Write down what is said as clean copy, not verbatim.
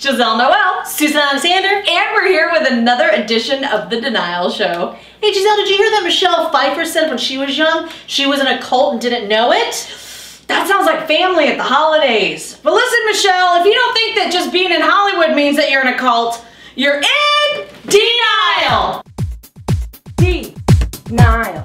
Gisele Noel Susan Alexander, and we're here with another edition of The Denial Show. Hey Gisele, did you hear that Michelle Pfeiffer said when she was young she was in a cult and didn't know it? That sounds like family at the holidays. But listen, Michelle, if you don't think that just being in Hollywood means that you're in a cult, you're in denial. Denial.